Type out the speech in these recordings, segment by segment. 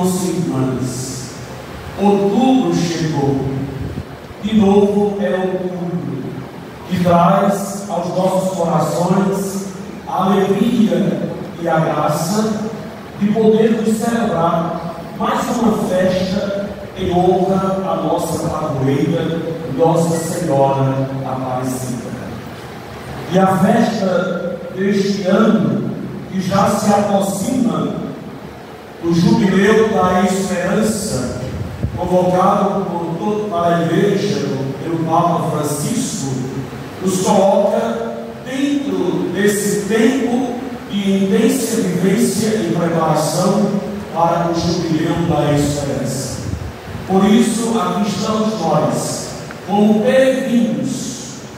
irmãos e irmãs, outubro chegou. De novo é outubro, que traz aos nossos corações a alegria e a graça de podermos celebrar mais uma festa em honra à nossa padroeira, Nossa Senhora Aparecida. E a festa deste ano, que já se aproxima do Jubileu da Esperança, convocado para a Igreja pelo Papa Francisco, nos coloca dentro desse tempo de intensa vivência e preparação para o Jubileu da Esperança. Por isso, aqui estamos nós, como peregrinos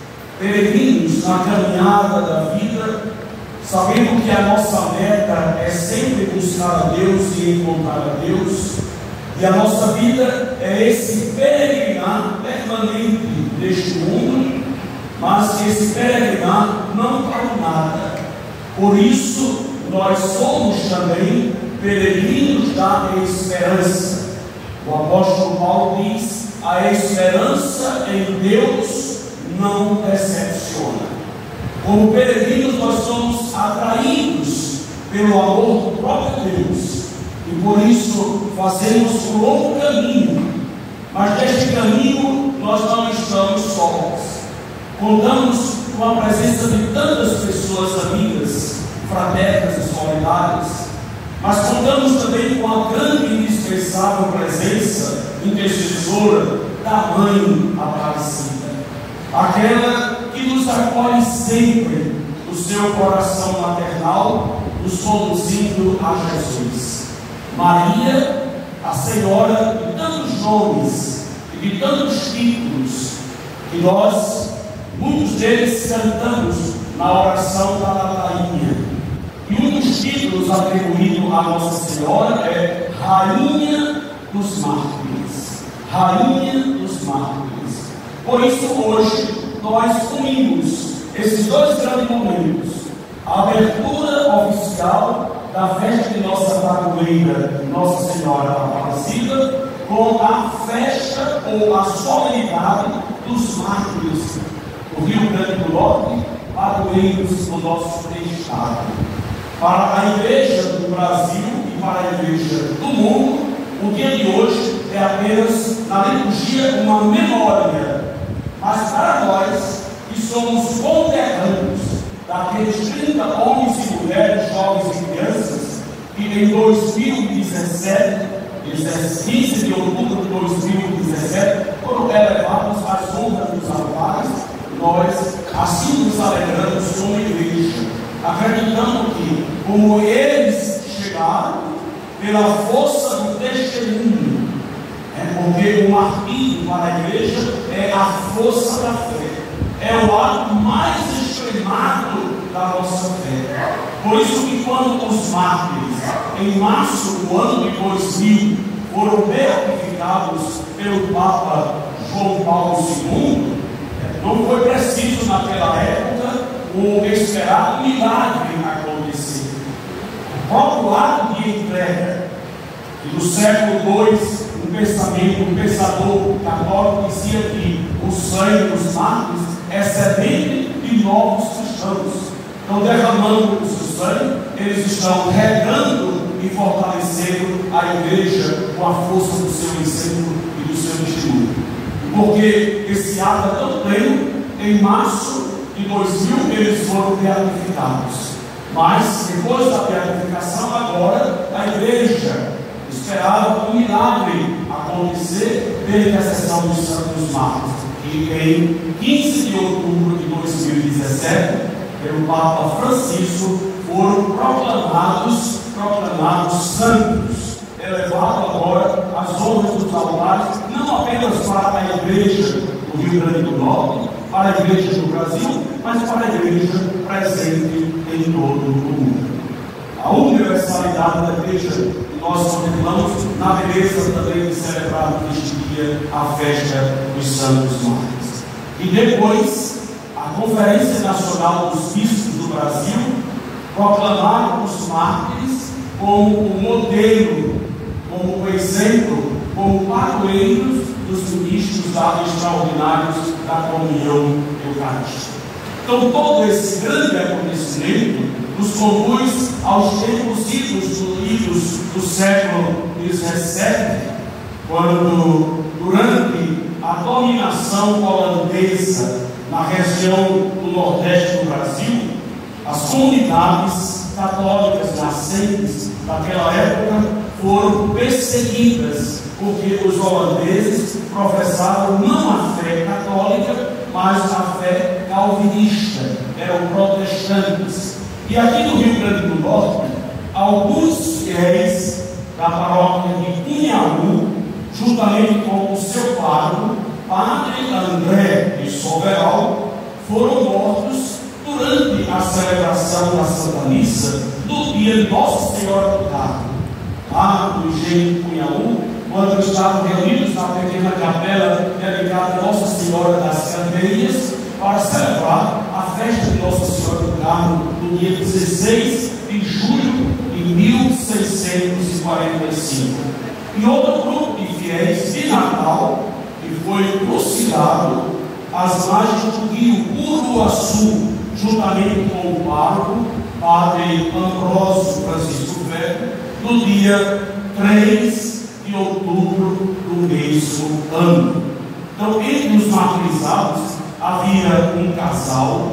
na caminhada da vida, sabendo que a nossa meta é sempre buscar a Deus e encontrar a Deus, e a nossa vida é esse peregrinar permanente neste mundo, mas esse peregrinar não para nada. Por isso, nós somos também peregrinos da esperança. O apóstolo Paulo diz: a esperança em Deus não decepciona. Como peregrinos, nós somos atraídos pelo amor do próprio Deus, e por isso fazemos um longo caminho. Mas neste caminho nós não estamos sós. Contamos com a presença de tantas pessoas amigas, fraternas e solidárias, mas contamos também com a grande e indispensável presença intercessora da Mãe Aparecida, aquela que nos acolhe sempre no seu coração maternal, nos conduzindo a Jesus. Maria, a Senhora de tantos nomes e de tantos títulos, que nós, muitos deles, cantamos na oração da ladainha. E um dos títulos atribuído à Nossa Senhora é Rainha dos Mártires. Rainha dos Mártires. Por isso, hoje, nós unimos esses dois grandes momentos: a abertura oficial da festa de nossa padroeira, Nossa Senhora Aparecida, com a festa ou a solenidade dos mártires do Rio Grande do Norte, padroeiros do nosso estado. Para a Igreja do Brasil e para a Igreja do mundo, o dia de hoje é apenas, na liturgia, uma memória. Mas para nós, que somos conterrâneos daqueles 30 homens e mulheres, jovens e crianças, que em 2017, 15 de outubro de 2017, foram elevados às honras dos altares, nós assim nos alegramos como igreja, acreditando que, como eles chegaram, pela força do testemunho, porque o martírio para a igreja é a força da fé, é o ato mais extremado da nossa fé. Por isso que quando os mártires, em março do ano de 2000, foram beatificados pelo Papa João Paulo II, não foi preciso naquela época o esperado milagre acontecer. O próprio ato de entrega, que no século II um pensador católico dizia que o sangue dos mártires é semente de novos cristãos. Então, derramando o seu sangue, eles estão regando e fortalecendo a igreja com a força do seu exemplo e do seu testemunho. Porque esse ato é tão pleno, em março de 2000 eles foram beatificados. Mas, depois da beatificação, agora a igreja esperava um milagre acontecer pela intercessão dos santos mártires. E em 15 de outubro de 2017, pelo Papa Francisco, foram proclamados santos, elevados agora às honras dos altares, não apenas para a igreja do Rio Grande do Norte, para a igreja do Brasil, mas para a igreja presente em todo o mundo. A universalidade da igreja que nós contemplamos na beleza também de celebrar neste dia a festa dos santos mártires. E depois, a Conferência Nacional dos Bispos do Brasil proclamaram os mártires como o modelo como exemplo, como padroeiros dos ministros extraordinários da comunhão eucarística. Então, todo esse grande acontecimento nos conduz aos tempos idos do século XVII, quando, durante a dominação holandesa na região do Nordeste do Brasil, as comunidades católicas nascentes daquela época foram perseguidas, porque os holandeses professavam não a fé católica, mas a fé calvinista, eram protestantes. E aqui no Rio Grande do Norte, alguns fiéis da paróquia de Cunhaú, juntamente com o seu pároco, Padre André de Soberal, foram mortos durante a celebração da Santa Missa no dia de Nossa Senhora do Carmo, lá no engenho de Cunhaú, quando estavam reunidos na pequena capela dedicada a Nossa Senhora das Candeias, para celebrar a festa de Nossa Senhora do Carmo no dia 16 de julho de 1645. E outro grupo de fiéis de Natal, que foi trucidado às margens do rio Uruaçu, juntamente com o pároco, Padre Ambrósio Francisco Velho, no dia 3 de outubro do mesmo ano. Então, entre os martirizados havia um casal,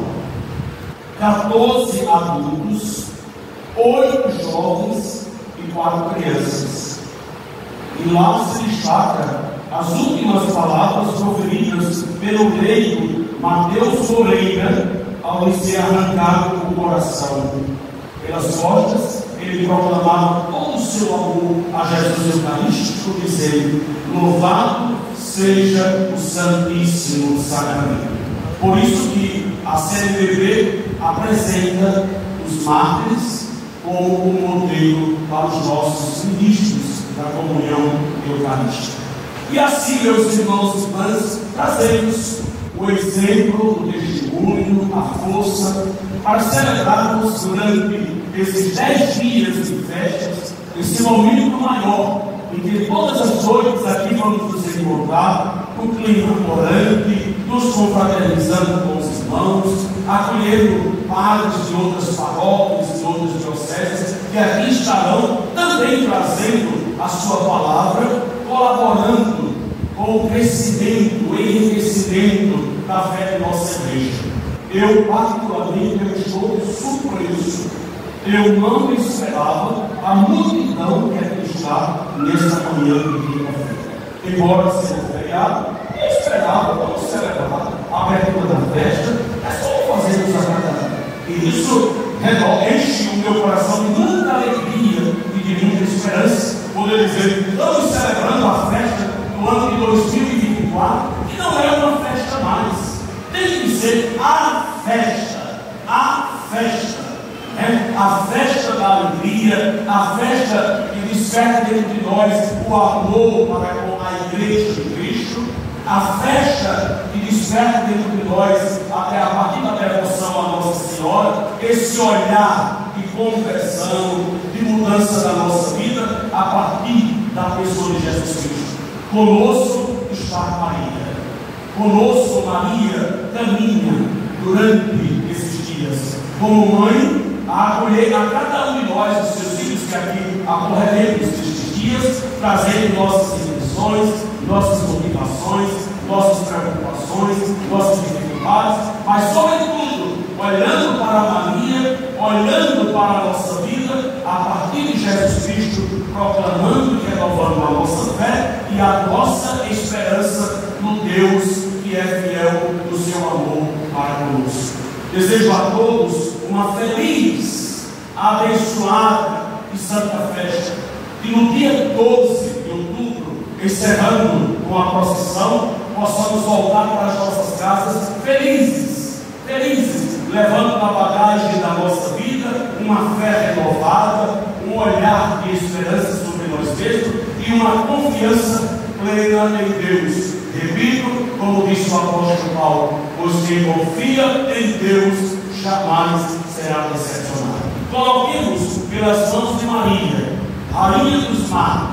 14 adultos, 8 jovens e 4 crianças. E lá se destaca as últimas palavras proferidas pelo leigo Mateus Moreira ao lhe ser arrancado o coração. Pelas costas, ele proclamava todo o seu amor a Jesus Eucarístico, dizendo: louvado seja o Santíssimo Sacramento. Por isso que a CNBB apresenta os mártires como um modelo para os nossos ministros da comunhão eucarística. E assim, meus irmãos e irmãs, trazemos o exemplo, o testemunho, a força, para celebrarmos durante esses 10 dias de festas, esse momento maior, em que todas as noites aqui vamos nos encontrar, no clima orante, nos confraternizando com os irmãos, acolhendo padres de outras paróquias, de outras dioceses, que aqui estarão também trazendo a sua palavra, colaborando com o crescimento, o enriquecimento da fé de nossa igreja. Eu, particularmente, estou surpreso. Eu não esperava a multidão que aqui está nesta manhã de quinta-feira. Embora seja feriado, eu esperava, vamos celebrar a abertura da festa, é só fazermos a cada. E isso enche o meu coração de muita alegria e de muita esperança, poder dizer: estamos celebrando a festa do ano de 2024, que não é uma festa mais, tem que ser a festa, a festa da alegria, a festa que desperta dentro de nós o amor para com a igreja de Cristo, a festa que desperta dentro de nós, até a partir da devoção a Nossa Senhora, esse olhar de conversão, de mudança da nossa vida, a partir da pessoa de Jesus Cristo. Conosco está Maria, conosco Maria caminha durante esses dias, como mãe, a acolher a cada um de nós, os seus filhos, que aqui acorreremos estes dias, trazendo nossas intenções, nossas motivações, nossas preocupações, nossas dificuldades, mas sobretudo, olhando para Maria, olhando para a nossa vida, a partir de Jesus Cristo, proclamando e renovando a nossa fé e a nossa esperança no Deus que é fiel no seu amor para conosco. Desejo a todos uma feliz, abençoada e santa festa, que no dia 12 de outubro, encerrando com a procissão, possamos voltar para as nossas casas felizes, levando na bagagem da nossa vida uma fé renovada, um olhar de esperança sobre nós mesmos e uma confiança plena em Deus. Repito, como disse o apóstolo Paulo: pois quem confia em Deus jamais será decepcionado. Coloquemos pelas mãos de Maria, Rainha dos Mártires,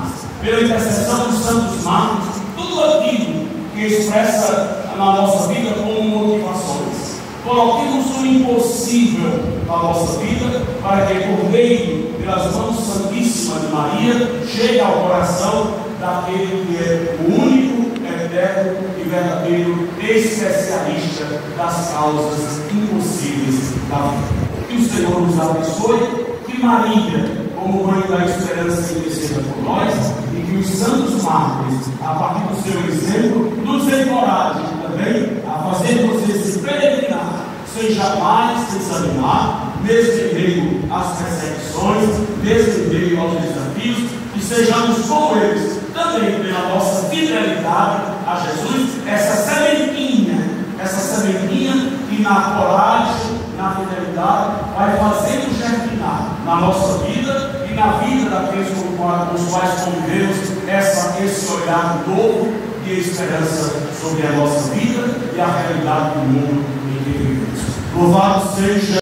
pela intercessão dos santos mártires, tudo aquilo que expressa na nossa vida como motivações. Coloquemos o impossível na nossa vida, para que por meio, pelas mãos santíssimas de Maria, chegue ao coração daquele que é o único, eterno e verdadeiro especialista das causas impossíveis da vida. Que o Senhor nos abençoe, que Maria, como mãe da esperança, interceda por nós, e que os santos mártires, a partir do seu exemplo, nos encorajem também a fazermos esse peregrinar, sem jamais desanimar, mesmo em meio às perseguições, mesmo em meio aos desafios, e sejamos como eles, também pela nossa fidelidade a Jesus, essa sementinha que na coragem, na fidelidade, vai fazendo germinar na nossa vida e na vida daqueles com os quais convivemos esse olhar novo de esperança sobre a nossa vida e a realidade do mundo em que vivemos. Louvado seja